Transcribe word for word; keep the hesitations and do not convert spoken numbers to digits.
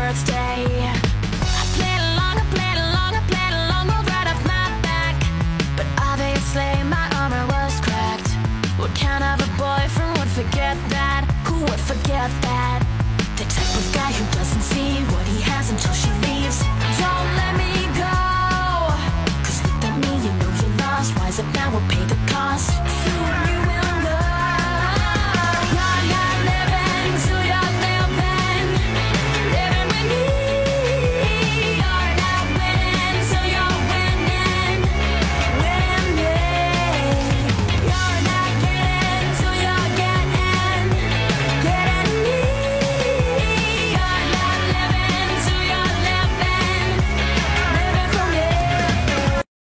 birthday. I played along, I played along, I played along, rolled right off my back. But obviously my armor was cracked. What kind of a boyfriend would forget that? Who would forget that? The type of guy who doesn't see what